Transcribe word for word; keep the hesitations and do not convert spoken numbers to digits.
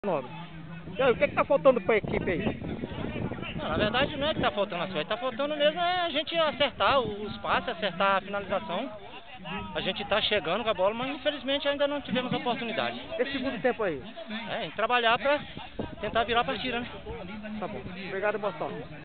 Nome. E aí, o que está faltando para a equipe aí? Não, na verdade não é que está faltando assim, está faltando mesmo é a gente acertar os passes, acertar a finalização. A gente está chegando com a bola, mas infelizmente ainda não tivemos a oportunidade. Esse segundo tempo aí? É, em trabalhar para tentar virar a partida, né? Tá bom. Obrigado e boa sorte.